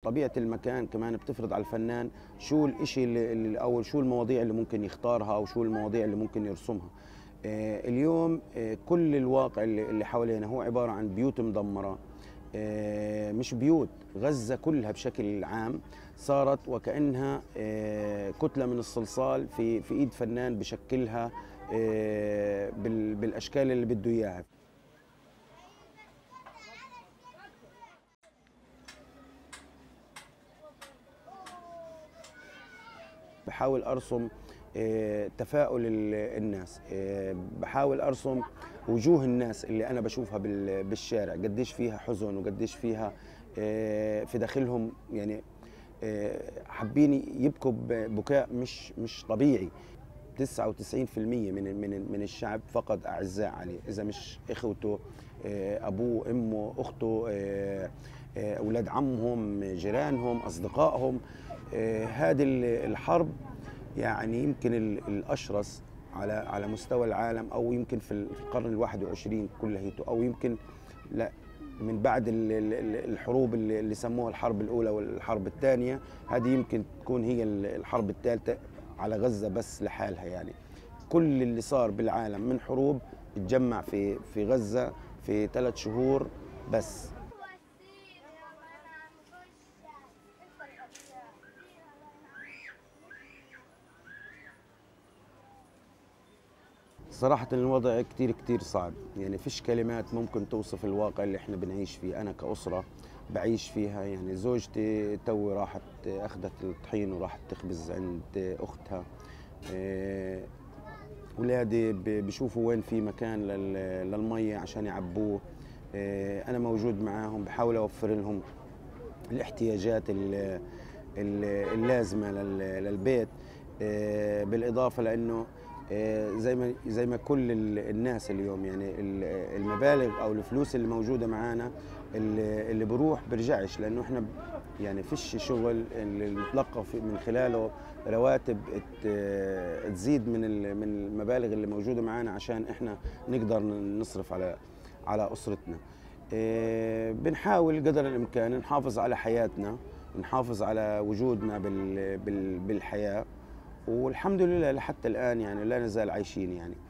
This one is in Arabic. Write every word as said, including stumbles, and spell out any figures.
طبيعة المكان كمان بتفرض على الفنان شو الإشي اللي اللي- أو شو المواضيع اللي ممكن يختارها أو شو المواضيع اللي ممكن يرسمها. آه، اليوم آه، كل الواقع اللي اللي حوالينا هو عبارة عن بيوت مدمرة. آه، مش بيوت، غزة كلها بشكل عام صارت وكأنها آه، كتلة من الصلصال في في إيد فنان بشكلها آه، بال- بالأشكال اللي بده إياها. بحاول ارسم آه، تفاؤل ال- الناس، آه، بحاول ارسم وجوه الناس اللي انا بشوفها بال- بالشارع، قديش فيها حزن وقديش فيها آه، في داخلهم يعني آه، حابين يبكوا ب- بكاء مش مش طبيعي. تسعة وتسعين بالمئة من من من الشعب فقد اعزاء عليه، اذا مش اخوته، آه، ابوه، امه، اخته، آه، آه، اولاد عمهم، جيرانهم، اصدقائهم. آه، هذه ال- الحرب يعني يمكن ال- الاشرس على على مستوى العالم، او يمكن في ال- في القرن الواحد وعشرين كليته، او يمكن لا من بعد ال- ال- ال- الحروب اللي اللي سموها الحرب الاولى والحرب الثانيه. هذه يمكن تكون هي ال- الحرب الثالثه على غزه بس لحالها يعني. كل اللي صار بالعالم من حروب اتجمع في في غزه في ثلاث شهور بس. صراحة الوضع كتير كتير صعب، يعني فيش كلمات ممكن توصف الواقع اللي احنا بنعيش فيه. أنا كأسرة بعيش فيها، يعني زوجتي توي راحت أخذت الطحين وراحت تخبز عند أختها. إيه، أولادي ب- بشوفوا وين في مكان لل- للمية عشان يعبوه. إيه، أنا موجود معاهم بحاول أوفر لهم الاحتياجات ال- ال- اللازمة لل- للبيت. آه، بالإضافة لأنه آه، زي ما زي ما كل ال- الناس اليوم يعني ال- المبالغ أو الفلوس اللي موجودة معانا اللي اللي بروح برجعش، لأنه إحنا ب- يعني فيش شغل اللي نتلقى في- من خلاله رواتب ت- آه، تزيد من ال- من المبالغ اللي موجودة معانا عشان إحنا نقدر نصرف على على أسرتنا. إيه، بنحاول قدر الامكان نحافظ على حياتنا، نحافظ على وجودنا بال بال بالحياه، والحمد لله لحتى الان يعني لا نزال عايشين يعني.